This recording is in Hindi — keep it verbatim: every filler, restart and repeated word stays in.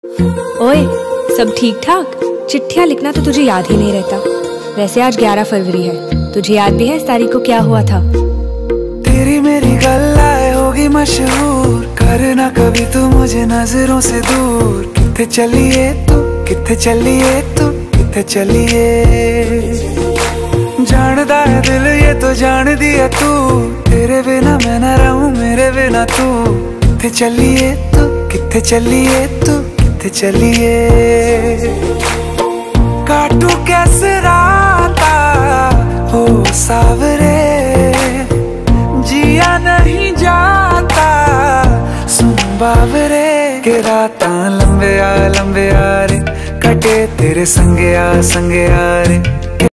ओए, सब ठीक ठाक? चिट्ठियाँ लिखना तो तुझे याद ही नहीं रहता। वैसे आज ग्यारह फरवरी है, तुझे याद भी है इस तारीख को क्या हुआ था? तेरी मेरी गल्लाए होगी मशहूर, करना कभी तू मुझे नजरों से दूर। किथे चलिए तू, किथे चलिए तू, किथे चलिए। जानदा है दिल ये तो जान दिया तू, तेरे बिना मैं ना रहूं मेरे बिना तू। किथे चलिए तू, किथे चलिए तू, किथे चलिए। काटू कैसे राता हो सावरे, जिया नहीं जाता सुन बावरे। के राता लंबे आ लंबे आ रे, कटे तेरे संगे आ संगे आ रे।